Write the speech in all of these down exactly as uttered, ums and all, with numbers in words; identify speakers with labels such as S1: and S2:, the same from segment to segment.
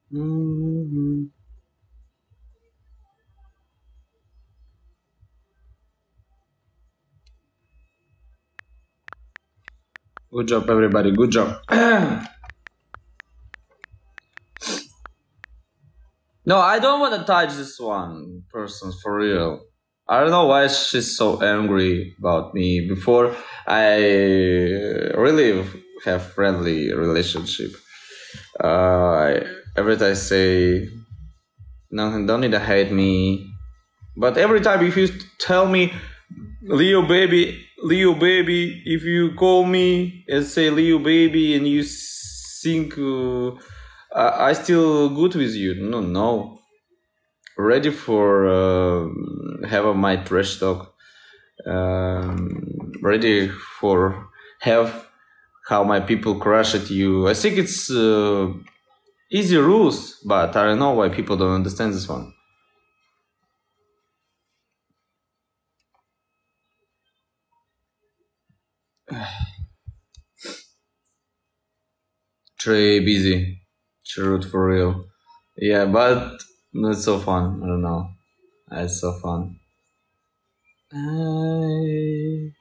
S1: Mm-hmm. Good job, everybody. Good job. No, I don't want to touch this one person for real. I don't know why she's so angry about me. Before I really have friendly relationship. Uh, I, every time I say, no, don't need to hate me. But every time if you tell me, Leo baby, Leo baby, if you call me and say Leo baby and you think uh, I, I still good with you, no, no. Ready for uh, have a my trash talk. Um, ready for have how my people crush at you. I think it's uh, easy rules, but I don't know why people don't understand this one. Trey busy. Chirrut for real. Yeah, but it's so fun. I don't know. It's so fun. I...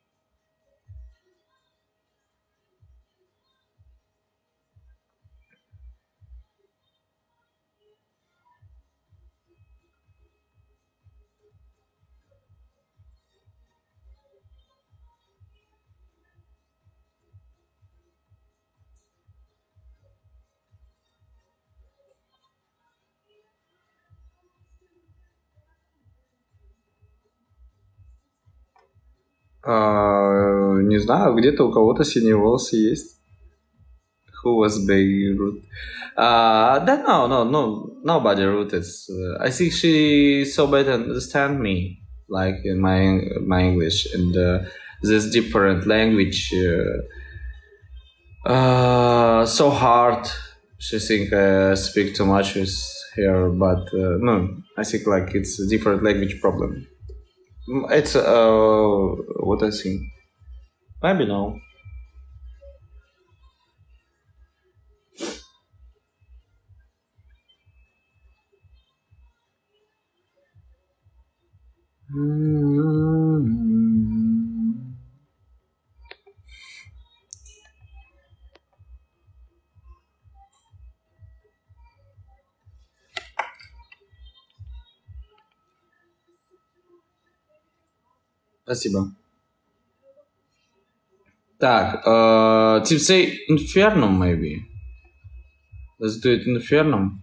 S1: Uh, не знаю, где-то у кого-то синие волосы есть. Who was Beirut? Uh, that no, no, no, nobody wrote it. Uh, I think she so better understand me, like in my my English, and uh, this different language. Uh, uh, so hard. She think I speak too much with her, but uh, no, I think like it's a different language problem. It's uh, what I think. Maybe no. Спасибо. Так, uh, to say Infernum maybe. Let's do it Infernum.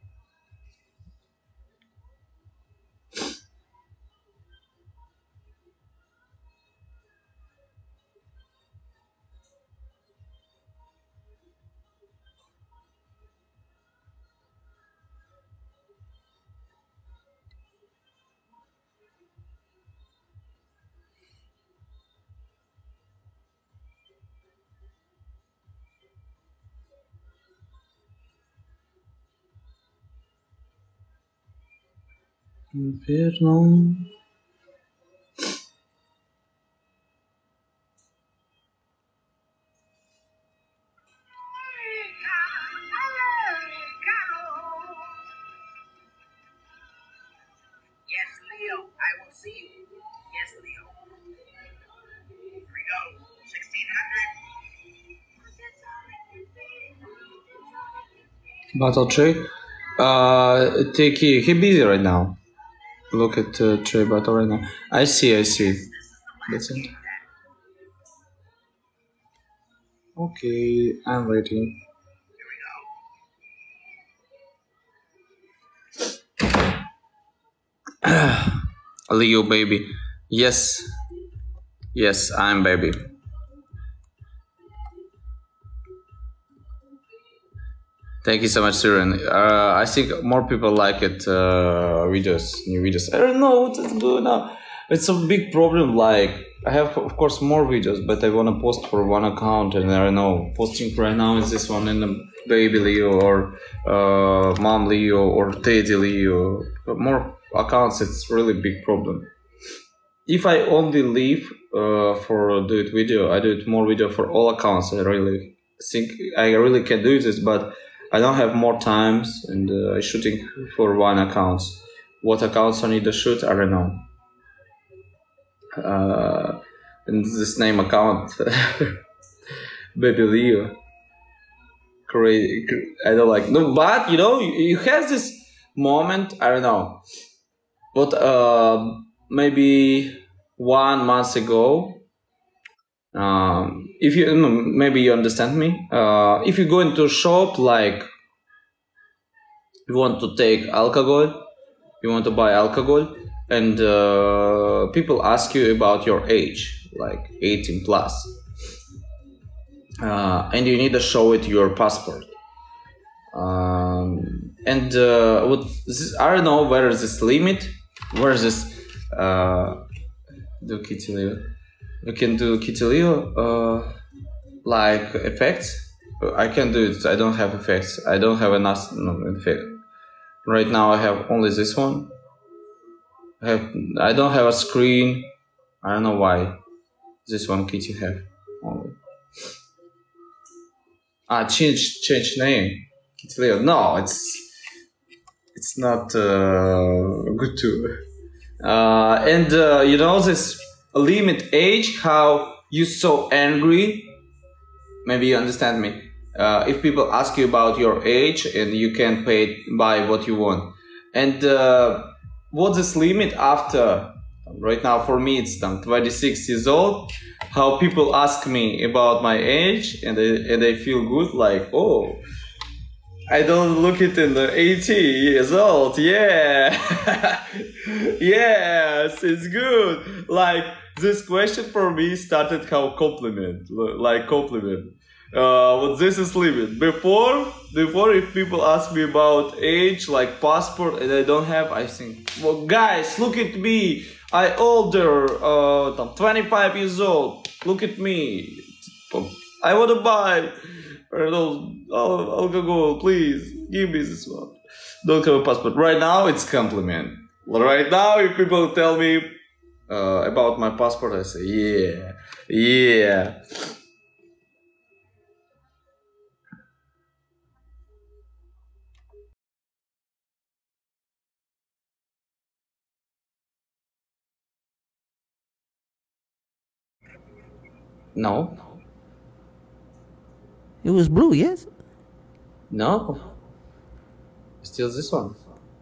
S1: Infernum.
S2: Yes, Leo, I will see you. Yes, Leo. Here we go. sixteen hundred.
S1: Battle Trey. Uh, take he, he busy right now. Look at uh, Trey Battle right now. I see, I see. That's it. Okay, I'm waiting. Leo baby. Yes. Yes, I'm baby. Thank you so much, Siren. Uh, I think more people like it. Uh, videos, new videos. I don't know what is going on. It's a big problem. Like I have, of course, more videos, but I want to post for one account, and I don't know. Posting right now is this one in the baby Leo or uh, mom Leo or Teddy Leo. But more accounts, it's really big problem. If I only leave uh, for do it video, I do it more video for all accounts. I really think I really can do this, but I don't have more times, and uh, I'm shooting for one account. What accounts I need to shoot, I don't know. Uh, and this name account, Baby Leo. Crazy, I don't like no, but you know, you, you have this moment. I don't know what. Uh, maybe one month ago. Um, if you maybe you understand me. Uh, if you go into a shop, like you want to take alcohol, you want to buy alcohol, and uh, people ask you about your age, like eighteen plus, uh, and you need to show it your passport. Um, and uh, what this, I don't know where is this limit, where is this uh, do Kitty Leo? You can do Kitty Leo uh, like effects. I can do it. I don't have effects. I don't have enough no, effect. Right now I have only this one. I have. I don't have a screen. I don't know why. This one Kitty have only. Ah, change change name. Kitty Leo. No, it's it's not uh, good too. Uh, and uh, you know this limit age, how you so angry. Maybe you understand me. Uh, if people ask you about your age and you can pay buy what you want, and uh, what's this limit after? Right now for me it's um, twenty-six years old. How people ask me about my age and they, and they feel good, like, oh, I don't look it in the eighty years old. Yeah. Yes, it's good. Like this question for me started how compliment, like compliment. Uh, but this is limit. Before, before if people ask me about age, like passport, and I don't have, I think, well, guys, look at me. I older, uh, I'm twenty-five years old. Look at me. I want to buy. No, alcohol, please give me this one. Don't have a passport. Right now, it's compliment. Right now, if people tell me uh, about my passport, I say, yeah, yeah. No.
S3: It was blue, yes?
S1: No. Still this one.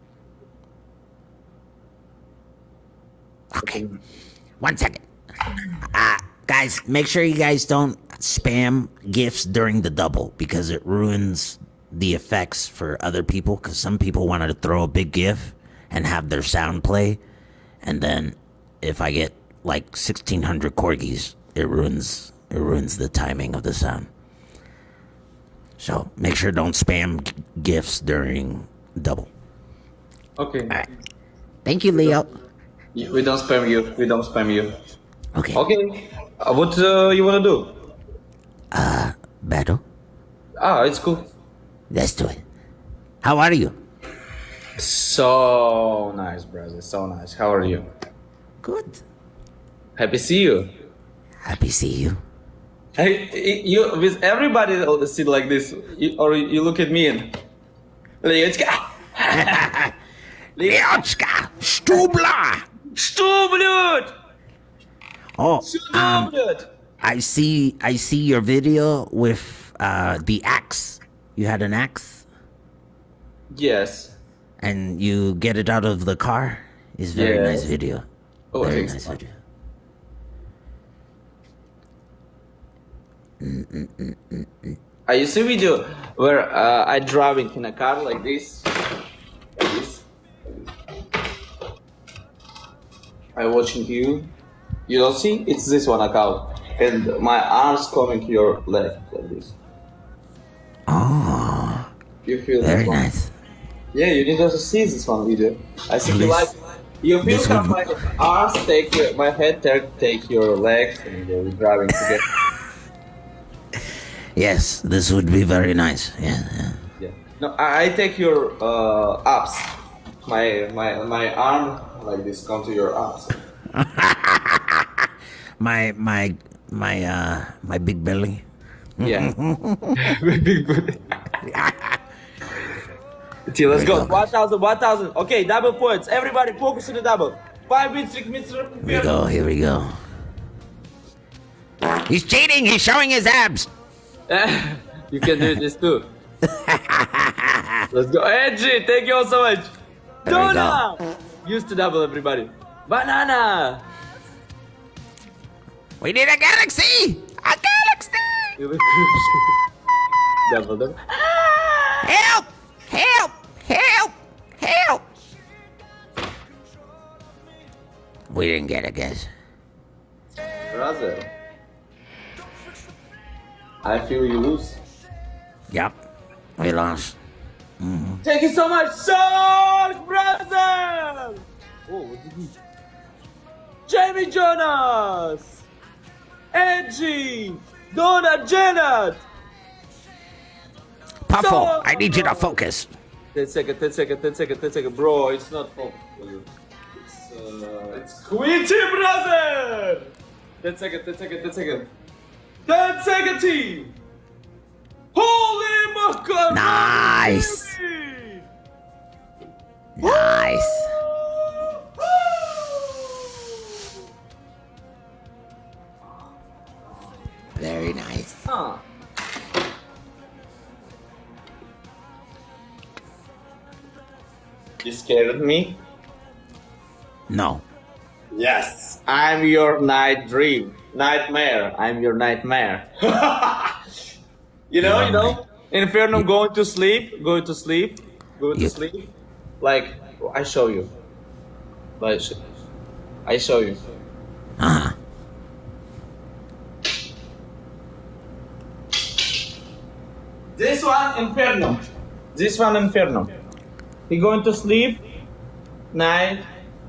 S3: Okay. One second. Uh, guys, make sure you guys don't spam GIFs during the double because it ruins the effects for other people, because some people wanted to throw a big GIF and have their sound play, and then if I get like sixteen hundred corgis, it ruins it ruins the timing of the sound. So make sure don't spam GIFs during double.
S1: Okay.
S3: All right. Thank you, Leo.
S1: We don't spam you. We don't spam you.
S3: Okay.
S1: Okay. Uh, what uh, you wanna do?
S3: Uh, battle.
S1: Ah, it's cool.
S3: Let's do it. How are you?
S1: So nice, brother. So nice. How are you?
S3: Good.
S1: Happy to see you.
S3: Happy to see you.
S1: Hey, you with everybody sit like this, you, or you look at me and Leochka.
S3: Leochka, Stubla,
S1: Stublut.
S3: Oh, um,
S1: Stublut.
S3: I see. I see your video with uh, the axe. You had an axe,
S1: Yes.
S3: and you get it out of the car. It's very
S1: Yes.
S3: nice video.
S1: Oh,
S3: Very
S1: thanks.
S3: nice video.
S1: I you see video where uh, I driving in a car like this, like this. I watching you. You don't see? It's this one account, and my arms coming to your leg like this.
S3: Oh,
S1: You feel
S3: very
S1: this one?
S3: nice.
S1: Yeah, you need to see this one video. I think you
S3: This-
S1: like. You feel
S3: this
S1: how
S3: would-
S1: my arms take your, my head take, take your legs, and uh, we're driving together.
S3: Yes, this would be very nice. Yeah. yeah.
S1: Yeah. No, I, I take your uh, abs. My my my arm like this come to your abs.
S3: My my my uh my big belly.
S1: Yeah. Big booty. T, let's go. one thousand, one thousand. Okay, double points. Everybody focus on the double. Five minutes, six minutes.
S3: Here we go, here we go. He's cheating, he's showing his abs.
S1: You can do this too. Let's go. Angie, thank you all so much.
S3: There we
S1: Donna! Use to double, everybody. Banana!
S3: We need a galaxy! A galaxy!
S1: Double, double.
S3: Help! Help! Help! Help! We didn't get it, guys.
S1: Brother. I feel you lose.
S3: Yep. We lost. Mm-hmm.
S1: Thank you so much, Sark, brother! Oh, what did he? Jamie Jonas! Angie! Donna Janet!
S3: Puffle,
S1: So-
S3: I need you to focus.
S1: ten seconds, ten seconds, ten seconds, ten seconds. Bro, it's not focus. It's, uh, it's Quinty, brother! ten seconds, ten seconds, ten seconds. ten seconds, team! Holy macaroni!
S3: Nice. Nice. Very nice.
S1: Huh. You scared me?
S3: No.
S1: Yes, I'm your night dream, nightmare. I'm your nightmare. you know,
S3: Yeah,
S1: you know. Inferno, going to sleep, going to sleep, going to
S3: Yeah.
S1: sleep. Like I show you. Like I show you.
S3: Uh-huh.
S1: This one Inferno. This one Inferno. He going to sleep. Night.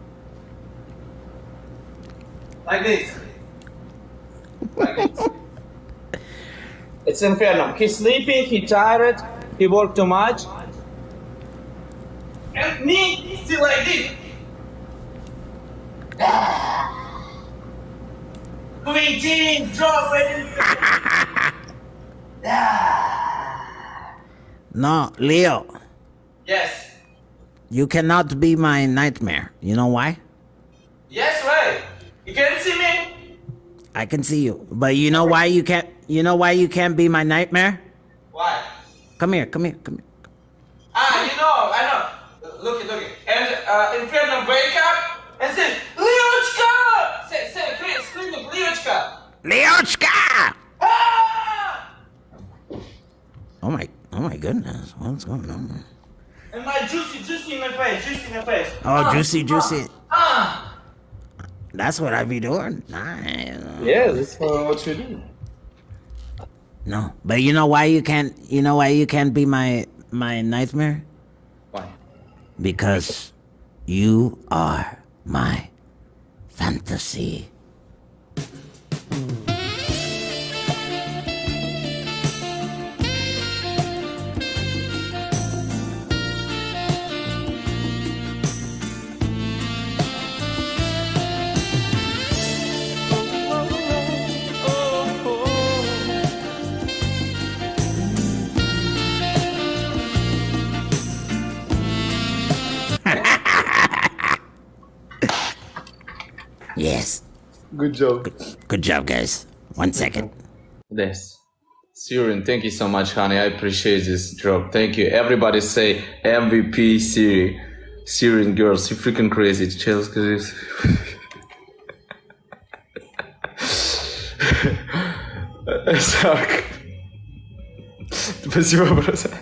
S1: Like this. Like this. It's Inferno. He's sleeping, he tired, he worked too much. And me, still like this. Quintin, drop it.
S3: No, Leo,
S1: Yes.
S3: you cannot be my nightmare. You know why?
S1: Yes, right. You can see me?
S3: I can see you. But you know why you can't you know why you can't be my nightmare?
S1: Why?
S3: Come here, come here, come here.
S1: Ah, you know, I know. Look it, look it. And uh, Inferno wake up and say, Leochka! Say, say, Chris, scream, Leochka!
S3: Leochka!
S1: Ah!
S3: Oh my oh my goodness. What's going on?
S1: And my juicy, juicy in my face, juicy in my face.
S3: Oh,
S1: Ah,
S3: juicy, juicy.
S1: Ah!
S3: That's what I be doing. Nice.
S1: Yeah, that's what you do.
S3: No, but you know why you can't? You know why you can't be my my nightmare?
S1: Why?
S3: Because you are my fantasy. Yes.
S1: Good job.
S3: Good job, guys. One second.
S1: Yes. Syrian, thank you so much, honey. I appreciate this drop. Thank you. Everybody say M V P Syrian. Syrian girls, you freaking crazy. Челс, скажи. Sark. Спасибо, брат.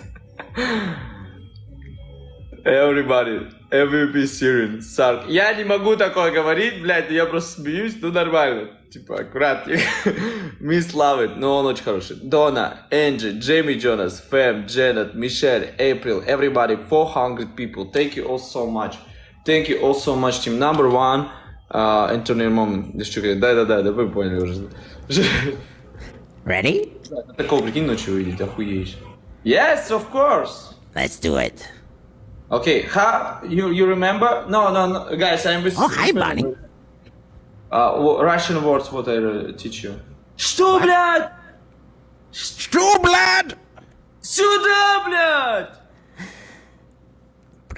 S1: Everybody, эм ви пи Syrian, Sark. Я не могу такое говорить, блядь, я просто смеюсь, ну нормально. Типа, аккуратнее. Miss Love It, но он очень хороший. Donna, Angie, Jamie Jonas, Fem, Janet, Michelle, April, everybody, four hundred people. Thank you all so much. Thank you all so much, team. Number one, uh, Internet Moment. Да-да-да, да, вы поняли уже.
S3: Ready?
S1: Такого, прикинь, ночью увидеть, охуеешь. Yes, of course.
S3: Let's do it.
S1: Okay, how, you, you remember? No, no, no, guys, I'm with...
S3: Oh, hi, Bonnie.
S1: Uh, wh- Russian words, what I uh, teach you. Что, блядь?
S3: Что, блядь?
S1: Сюда, блядь!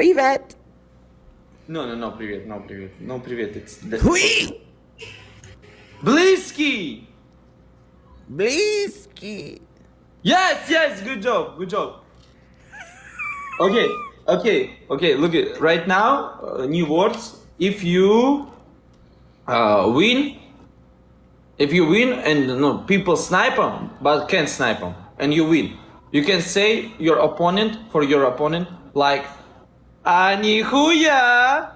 S3: Привет.
S1: No, no, no, привет, no, привет, no, привет. It's
S3: Hui.
S1: Bliski.
S3: Bliski.
S1: Yes, yes, good job, good job. Okay, okay, okay. Look at right now. Uh, new words. If you uh, win, if you win, and no people snipe them, but can't snipe them, and you win, you can say your opponent for your opponent like, "Anihuya,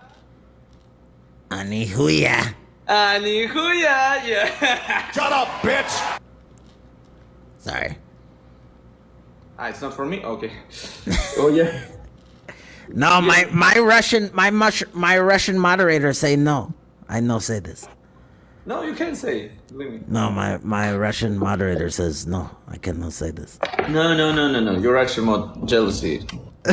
S3: Anihuya.
S1: Anihuya." Yeah.
S4: Shut up, bitch!
S3: Sorry.
S1: Ah, it's not for me. Okay. Oh yeah.
S3: No, my my Russian my mush, my Russian moderator say no. I no say this.
S1: No, you can say. Believe me.
S3: No, my my Russian moderator says no. I cannot say this.
S1: No, no, no, no, no. You're actually more jealousy.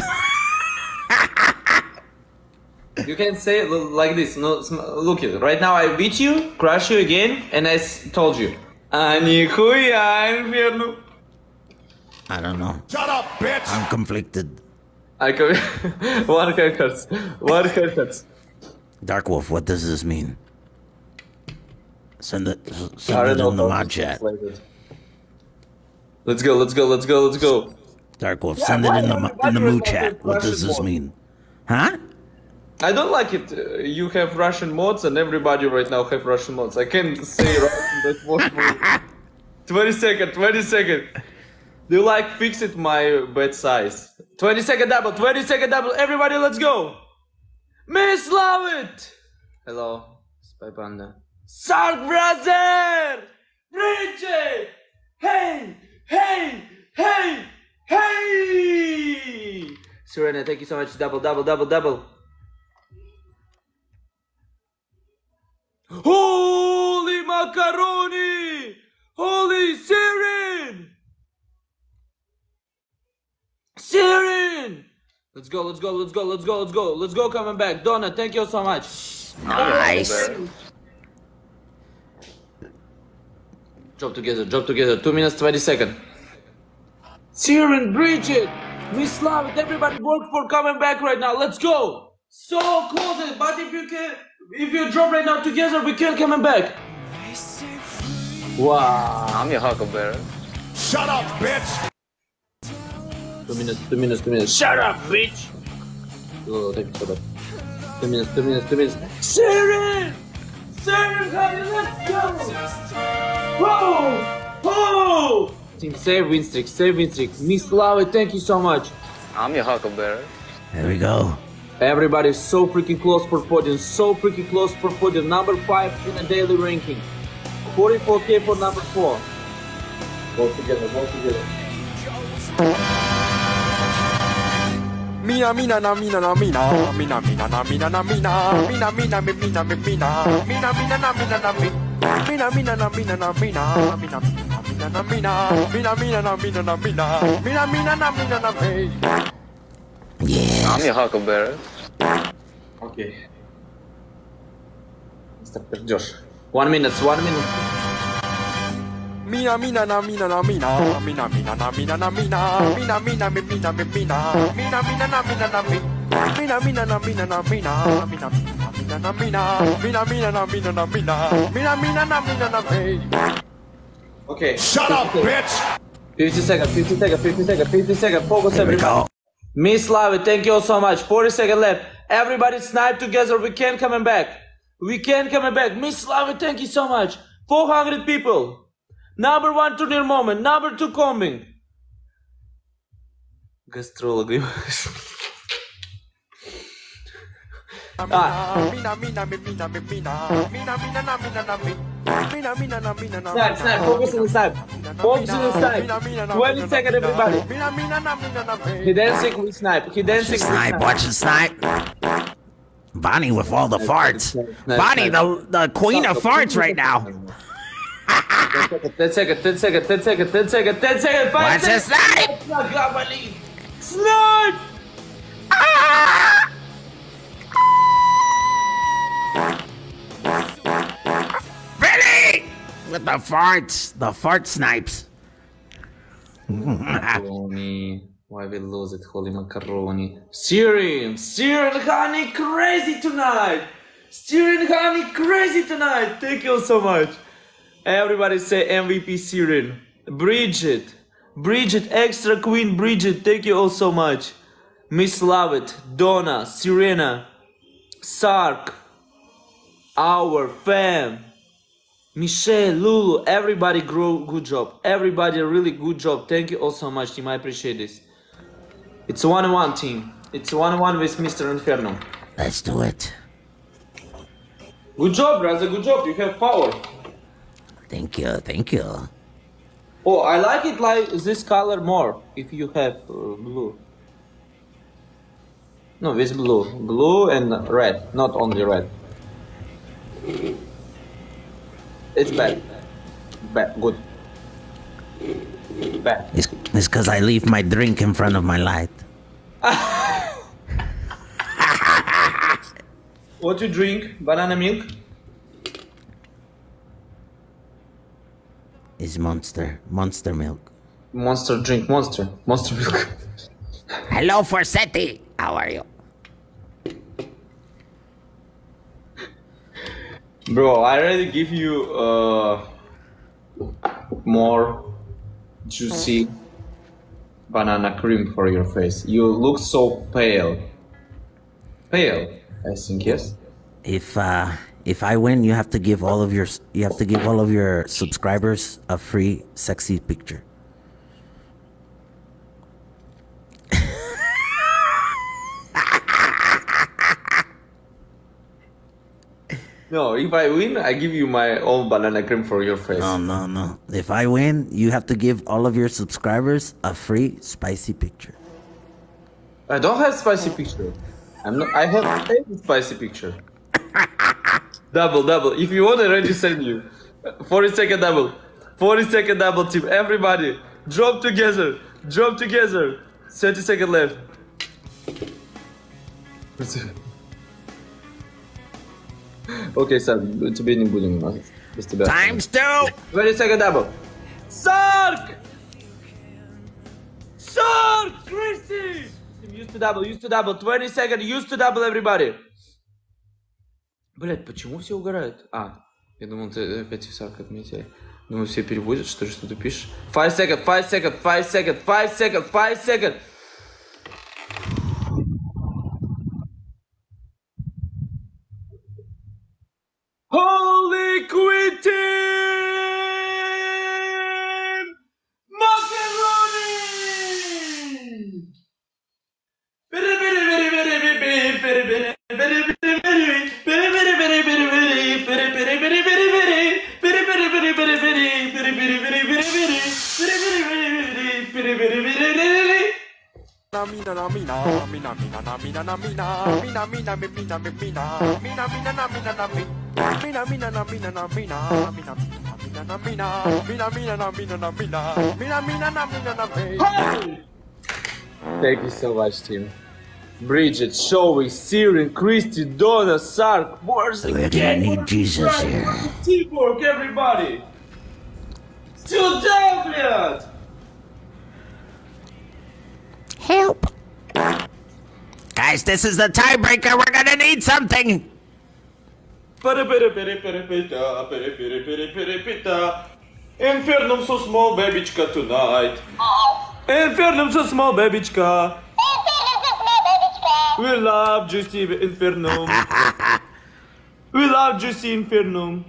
S1: You can say it like this. No, look it. Right now I beat you, crush you again, and I s- told you. Anihuya inferno.
S3: I don't know.
S4: Shut up, bitch!
S3: I'm conflicted.
S1: I can. One haircuts. One haircuts.
S3: Dark Wolf, what does this mean? Send it
S1: I
S3: send
S1: don't
S3: it
S1: know
S3: in the
S1: how
S3: mod
S1: to
S3: chat.
S1: translate it. Let's go. Let's go. Let's go. Let's go.
S3: Dark Wolf,
S1: Yeah,
S3: send it
S1: why
S3: in the
S1: don't
S3: mo-
S1: you- why
S3: in the
S1: do you
S3: mood
S1: like
S3: chat.
S1: the
S3: What does
S1: Russian
S3: this
S1: mod?
S3: mean? Huh?
S1: I don't like it. Uh, you have Russian mods, and everybody right now have Russian mods. I can't say Russian that possible. Twenty second. Twenty second. Do you like fix it my bed size? Twenty second double. Twenty second double. Everybody, let's go. Miss Love it. Hello, Spy Panda. Sark brother. Richie. Hey, hey, hey, hey. Serena, thank you so much. Double, double, double, double. Holy macaroni! Holy Siren! Siren! Let's go, let's go, let's go, let's go, let's go, let's go coming back. Donna, thank you so much.
S3: Nice.
S1: Drop together, drop together. Two minutes, twenty seconds. Siren, Bridget, Miss Slav, everybody work for coming back right now. Let's go. So close, but if you can, if you drop right now together, we can coming back. Wow.
S5: I'm your Huckleberry.
S4: Shut up, bitch!
S1: Two minutes, two minutes, two minutes. Shut up, bitch! Oh, thank you so much. Two minutes, two minutes, two minutes. Siren! Siren, honey, let's go! Whoa! Whoa! Team, save win streak, save win streak. Miss Lava, thank you so much.
S5: I'm your Huckleberry.
S3: There we go.
S1: Everybody's so freaking close for podium, so freaking close for podium. Number five in the daily ranking. forty-four K for number four. Go together, go together.
S4: Mina mina na mina na mina mina mina na mina na mina mina mina mi mina mi mina mina mina na mina na mi mina mina na mina na mina mina mina na mina mina mina na mina na mina mina mina na mina na mi.
S3: Yeah.
S5: I'm your Huckleberry.
S1: Okay. Mister Perdios. One minute, one minute.
S4: Mina mina na mina na mina mina mina na mina na mina mina mina mi mina mi mina mina mina na mina na mi mina mina na mina na mina mina mina na mina mina mina na mina na mina mina mina na mina na mi.
S1: Okay.
S4: Shut up, bitch!
S1: fifty seconds, fifty seconds, fifty seconds, fifty seconds. Focus
S3: There we
S1: everybody.
S3: go.
S1: Miss Lava, thank you all so much. forty seconds left. Everybody snipe together. We can coming back. We can coming back. Miss Lava, thank you so much. four hundred people. Number one turnier moment. Number two coming. Gastrology. Ah.
S4: Mina mina mi mina mi mina mina mina na mina na mi mina mina na mina na
S1: Snipe, snipe. Focus on the snipe. Focus on the snipe. twenty seconds, everybody.
S4: Mina mina na mina na mi.
S1: He dancing, we snipe. He dancing, we
S3: Snipe, watch the snipe. Bonnie with all the farts. Bonnie, the the queen of farts right now.
S1: ten seconds, ten seconds, ten seconds, ten seconds, ten seconds, five
S3: Watch the
S1: seconds.
S3: snipe.
S1: Snipe!
S3: Ah! Billy! With the farts, the fart snipes.
S1: Macaroni. Why we lose it? Holy macaroni. Syrian! Syrian honey crazy tonight! Syrian honey crazy tonight! Thank you so much. Everybody say M V P Syrian. Bridget. Bridget, extra queen Bridget. Thank you all so much. Miss Lovett, Donna, Sirena, Sark, our fam, Michelle, Lulu, everybody grow good job. Everybody a really good job. Thank you all so much, team. I appreciate this. It's a one on one team. It's a one on one with Mister Inferno.
S3: Let's do it.
S1: Good job, Raza. Good job. You have power.
S3: Thank you, thank you.
S1: Oh, I like it like this color more. If you have uh, blue. No, this blue. Blue and red. Not only red. It's bad. Bad. Good. Bad.
S3: It's it's because I leave my drink in front of my light.
S1: What you drink? Banana milk?
S3: It's Monster. Monster milk.
S1: Monster drink. Monster. Monster milk.
S3: Hello, Forsetti. How are you?
S1: Bro, I already give you uh, more juicy banana cream for your face. You look so pale. Pale, I think, yes?
S3: If uh, if I win, you have to give all of your you have to give all of your subscribers a free sexy picture.
S1: No, if I win, I give you my own banana cream for your face.
S3: No, no, no. If I win, you have to give all of your subscribers a free spicy picture.
S1: I don't have spicy picture. I'm not. I have a spicy picture. Double, double. If you want, I already send you. forty second double. forty second double, team. Everybody, drop together. Drop together. thirty second left. Okay, sir. It's a bit in bullying. It's the best.
S3: Times two.
S1: twenty second double. Sark! Sark! Christy! Use to double, use to double. twenty second, use to double, everybody. Блять, почему все угорают? А, я думал, ты опять Сарк отметил. Думаю, все переводят, что ли, что ты пишешь. five second, five second, five second, five second, five second. Holy Queen Team! Macaroni! Very, very, very, very, very, very, very, very, very, very,
S4: Mina na mina, mina mina na mina na mina, mina mina mi mina mi mina, mina mina na mina na mi, mina mina na mina na mina, mina mina na mina, mina mina na mina na mina, mina mina na mina na mi.
S1: Thank you so much, team. Bridget, Showy, Syrian, Christy, Donna, Sark, Morrison.
S3: We're gonna need Jesus here.
S1: Teamwork, everybody. Still down, блядь.
S3: Help! Guys, this is the tiebreaker. We're gonna need something.
S1: Infernum so small, babychka tonight. Infernum so small, babychka. We love Juicy Infernum. We love Juicy Infernum.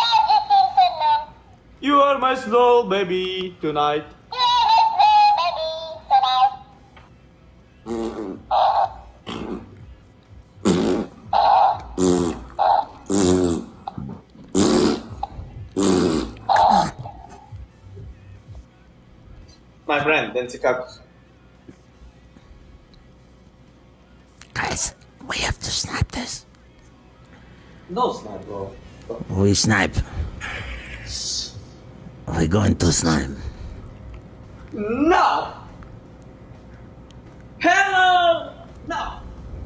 S1: You are my slow baby tonight. My friend, Dancy Cactus.
S3: Guys, we have to snipe this.
S1: No snipe, bro.
S3: We snipe. We're going to snipe.
S1: No! Hello! No!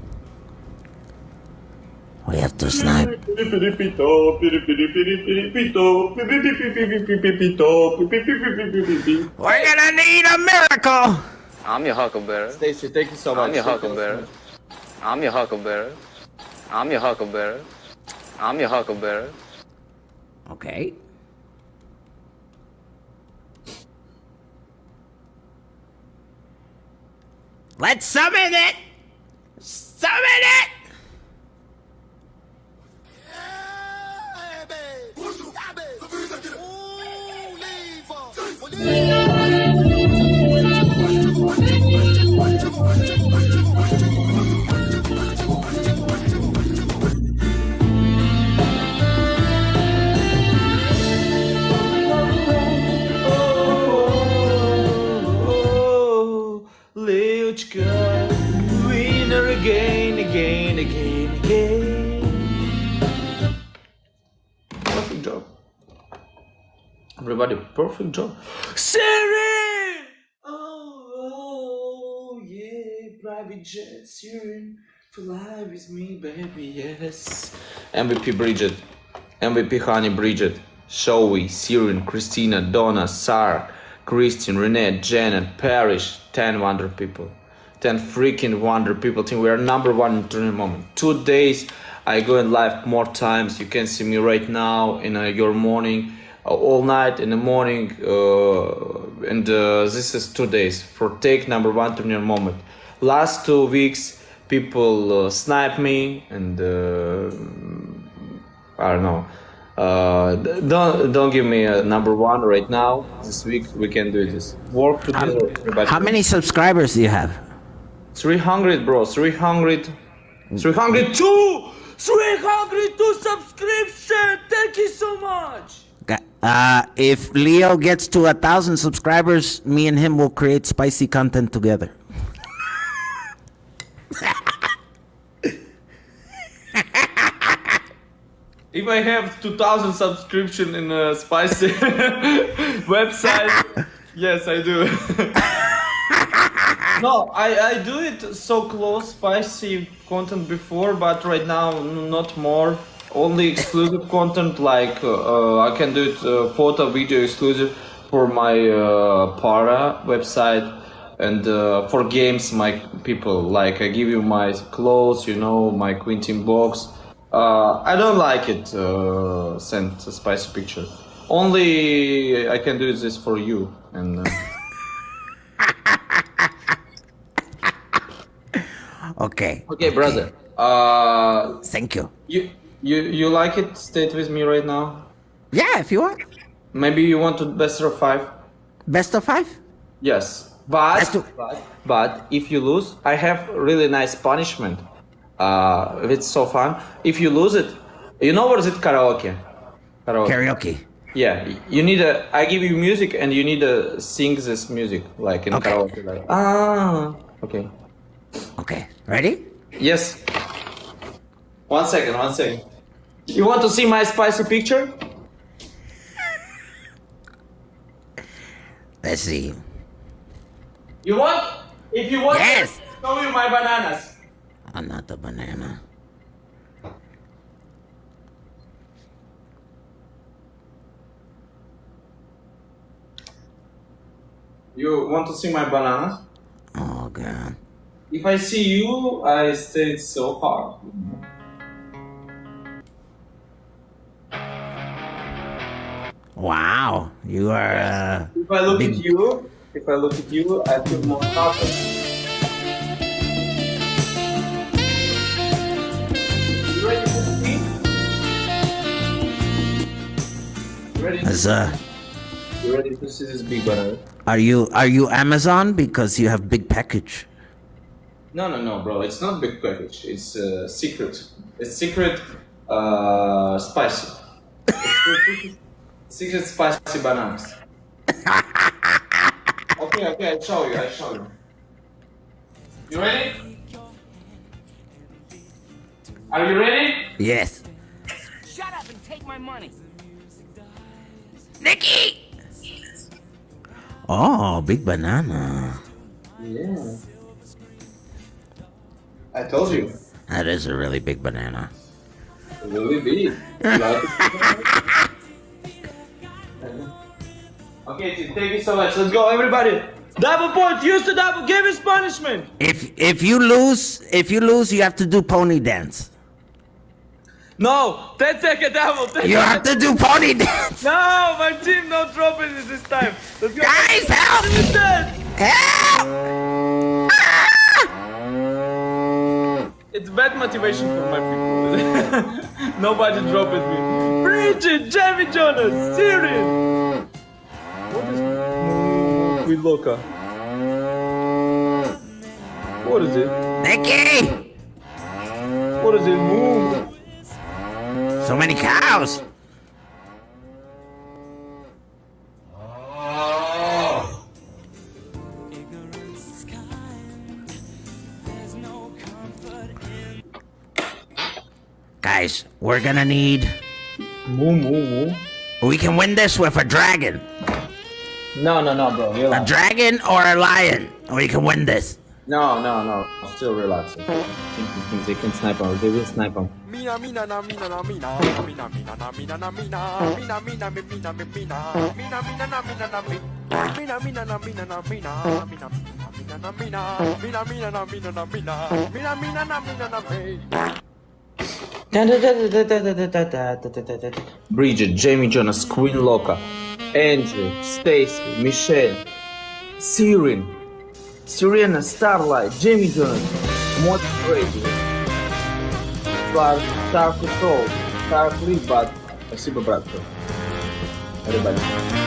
S3: We have to snipe. We're gonna need a miracle!
S5: I'm your Huckleberry.
S1: Stacy, thank you so much.
S5: I'm your Huckleberry. I'm your Huckleberry. I'm your Huckleberry. I'm your Huckleberry.
S3: Okay. Let's summon it! Summon it!
S1: Liuchka, winner again, again, again, again. Perfect job. Everybody, perfect job. Siren! Oh, oh, yeah, private jet, Siren. Fly with me, baby, yes. M V P Bridget, M V P Honey Bridget, Showy, Siren, Christina, Donna, Sark, Christine, Renee, Janet, Parrish, ten wonder people. ten freaking wonder people. Think we are number one in Turning Moment. Two days I go in live more times. You can see me right now in uh, your morning, uh, all night in the morning. Uh, and uh, this is two days for take number one Turning Moment. Last two weeks people uh, snipe me and uh, I don't know. Uh, don't don't give me a number one right now. This week we can do this. Work together. everybody.
S3: How many subscribers do you have?
S1: three hundred, bro. three hundred. three hundred two. three hundred two subscription. Thank you so much.
S3: Uh, if Leo gets to a thousand subscribers, me and him will create spicy content together.
S1: If I have two thousand subscription in a spicy website, yes, I do. No, I, I do it so close spicy content before, but right now n- not more. Only exclusive content like uh, uh, I can do it uh, photo, video exclusive for my uh, Para website, and uh, for games my people like I give you my clothes, you know, my Quintin box. Uh, I don't like it. Uh, send a spicy picture. Only I can do this for you. And uh...
S3: Okay.
S1: okay, brother. Uh,
S3: Thank you.
S1: you you you like it? Stay with me right now.
S3: Yeah, if you want.
S1: Maybe you want to best of five.
S3: Best of five?
S1: Yes, but
S3: Best of-
S1: but, but if you lose, I have really nice punishment. Uh, it's so fun. If you lose it, you know what is it? Karaoke. Karaoke.
S3: Karaoke.
S1: Yeah, you need a. I give you music, and you need to sing this music like in
S3: Okay.
S1: karaoke. Like, ah, okay.
S3: Okay. Ready?
S1: Yes. One second. One second. You want to see my spicy picture?
S3: Let's see.
S1: You want? If you want,
S3: Yes.
S1: I'll show you my bananas.
S3: I'm not the banana.
S1: You want to see my bananas?
S3: Oh, God.
S1: If I see you, I stay so far.
S3: Wow. You are, uh...
S1: If I look
S3: Big-
S1: at you, if I look at you, I feel more confident. You ready to see? You ready to
S3: As, uh...
S1: You ready to see this big banana?
S3: Are you, are you Amazon? Because you have big package.
S1: No, no, no, bro. It's not big package. It's uh, secret. It's secret, uh, spicy. It's secret spicy bananas. Okay, okay. I show you. I show you. You ready? Are you ready?
S3: Yes.
S2: Shut up and take my money.
S3: Nikki! Oh, big banana.
S1: Yeah. I told you.
S3: That is a really big banana.
S1: Really big. You like it? Okay, thank you so much. Let's go, everybody. Double point. Use the double. Give his punishment.
S3: If if you lose, if you lose, you have to do pony dance.
S1: No, ten second double. ten
S3: You have
S1: second.
S3: to do pony dance.
S1: No, my team not dropping it this time. Let's go.
S3: Guys, help! Help!
S1: It's bad motivation for my people. Nobody dropped me. Bridget, Jamie Jonas, Syrian. What is with Loka? What is it?
S3: Nikki!
S1: What is it? Move.
S3: So many cows. Guys, we're gonna need.
S1: Moo, moo, moo.
S3: We can win this with a dragon.
S1: No, no, no, bro.
S3: A
S1: Relax.
S3: dragon or a lion. We can win this.
S1: No, no, no. Still relaxing. Think they can snipe him. They will snipe him.
S4: Mina mina na mina na mina mina mina na mina na mina mina mina mi mina mi mina mina mina na mina na mi mina mina na mina na mina mina mina na mina mina mina na mina na mina mina mina na mina na mi.
S1: Bridget, Jamie Jonas, Queen Loka, Andrew, Stacy, Michelle, Syrian, Serena, Starlight, Jamie Jonas, Mod Brady, Star, Star Control, Star Flipbot. Спасибо, братка. Everybody.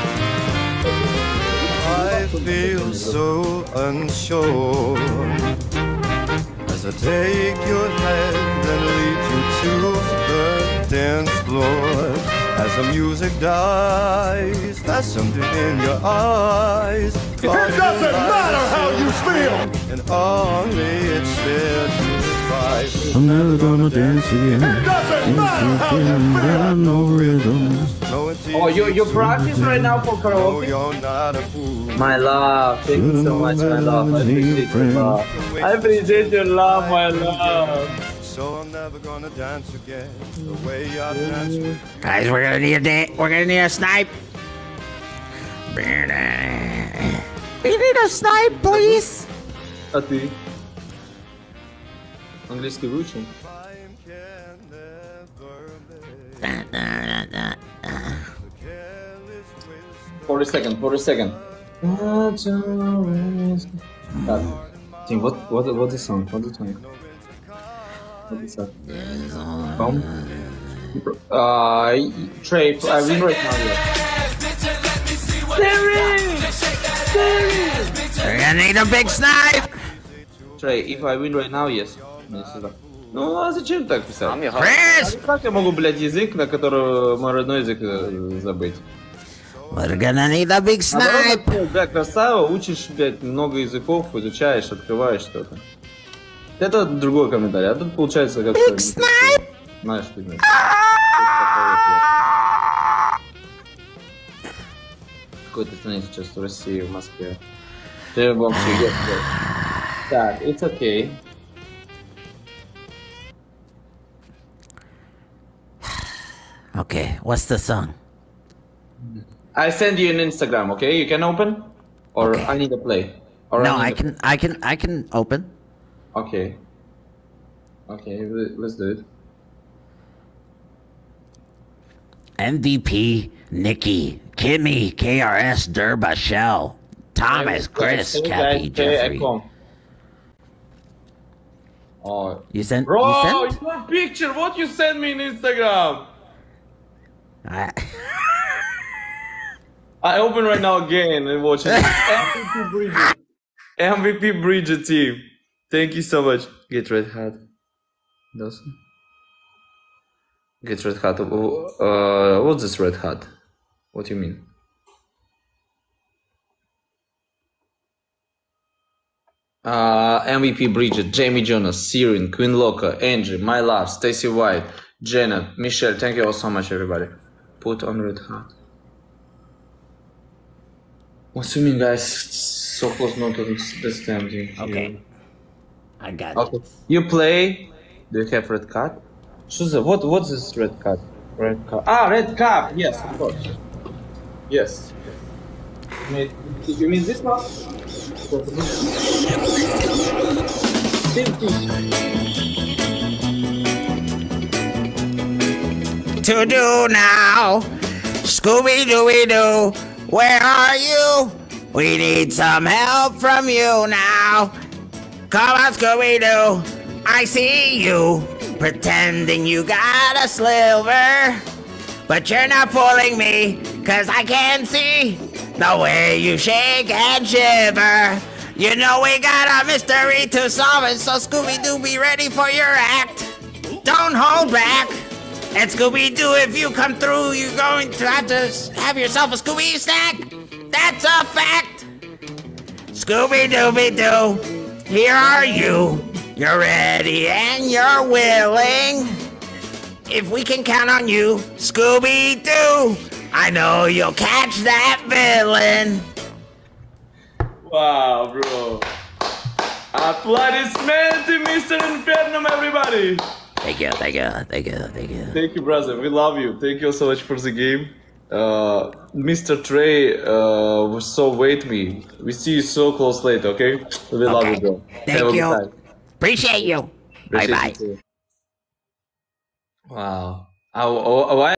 S6: I feel so unsure as I take your hand and lead you to the dance floor. As the music dies, there's something in your eyes.
S7: It doesn't matter how you feel.
S6: And only it's there to fight.
S7: I'm never gonna dance again. It doesn't matter how you feel.
S6: No rhythm.
S1: Oh, you you practice right now for
S6: No,
S1: karaoke?
S6: you're not a fool.
S1: My love, thank you so much, my love. I appreciate your love. I appreciate your love, my love.
S6: So I'm never gonna dance again the way I danced with you.
S3: Guys, we're gonna need a da- we're gonna need a snipe. We need a snipe, please.
S1: А ты? Английский выучил?
S6: Time can never make careless whisper.
S1: forty seconds, forty seconds. Team, what, what, what is song? What is song? What is that? Come. Uh, Trey, I win right now.
S3: We're gonna need a big snipe.
S1: Trey, if I win right now, yes. Ну, а зачем так писать?
S5: I'm your husband.
S3: Chris,
S1: Как я могу, блядь, язык, на который мой родной язык э, забыть?
S3: we're gonna need a big snipe.
S1: Наоборот, да, красава, учишь, блядь, много языков, изучаешь, открываешь что-то. Это другой комментарий, а тут получается как-то...
S3: Big snipe.
S1: Знаешь, ты знаешь. В какой-то стране сейчас, в России, в Москве. Ты вам все Так, it's okay.
S3: Okay, what's the song?
S1: I send you an Instagram, okay? You can open? Or
S3: Okay.
S1: I need to play? Or
S3: No,
S1: need
S3: I
S1: to-
S3: can, I can, I can open.
S1: Okay. Okay, le- let's do it.
S3: M V P, Nikki, Kimmy, K R S, Durba, Shell, Thomas, Chris,
S1: Hey,
S3: Kathy,
S1: guys, hey, I
S3: Jeffrey.
S1: come. Oh,
S3: You sent?
S1: bro,
S3: you sent?
S1: your picture. What you send me in Instagram?
S3: I,
S1: I open right now again and watch it. M V P Bridget. M V P Bridget team. Thank you so much. Get red hat. Doesn't. Get red hat. Uh, what's this red hat? What do you mean? Uh, M V P Bridget, Jamie Jonas, Syrian, Queen Loka, Angie, My Love, Stacy White, Janet, Michelle. Thank you all so much, everybody. Put on red hat. What do you mean, guys? So close not to this time.
S3: okay. I got
S1: Okay.
S3: it.
S1: You play. Do you have red card? Что за- What? What's this red card? Red card. Ah, red card. Yes, of course. Yes. You mean, you mean this now?
S3: To do now, Scooby Dooby Doo, where are you? We need some help from you now. Come on, Scooby Doo, I see you, pretending you got a sliver. But you're not fooling me, cause I can see the way you shake and shiver. You know we got a mystery to solve, and so Scooby-Doo, be ready for your act. Don't hold back. And Scooby-Doo, if you come through, you're going to have to have yourself a Scooby snack. That's a fact. Scooby-Dooby-Doo, here are you. You're ready and you're willing. If we can count on you, Scooby-Doo, I know you'll catch that villain.
S1: Wow, bro. Applaudissements to Mister Infernum, everybody.
S3: Thank you, thank you, thank you, thank you.
S1: Thank you, brother. We love you. Thank you so much for the game. Uh, Mister Trey, uh, was so wait me. We see you so close later, okay? We love
S3: Okay.
S1: you, bro.
S3: Thank
S1: Have a good
S3: you.
S1: time.
S3: Appreciate you.
S1: Appreciate
S3: Bye-bye.
S1: you too. Wow. I, I, why